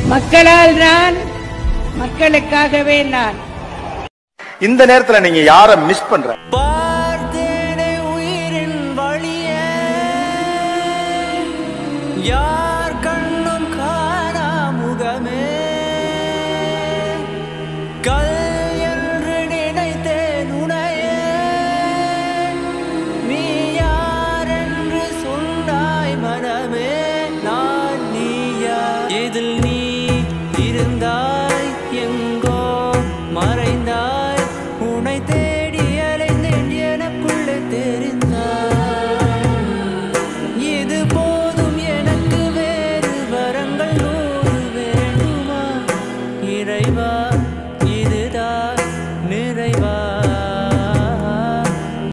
மக்களால் நான், மக்களுக்காகவே நான். இந்த நேரத்துல நீங்க யார மிஸ் பண்ற? பார்த்தேனே உயிரின் வழிய, யார் கண்ணும் காணா முகமே, கல் என்று நினைத்தேன் உனையே, நீ யார் என்று சொன்னாய் மனமே, நான் நீயா, எதில் நீ இருந்தாய்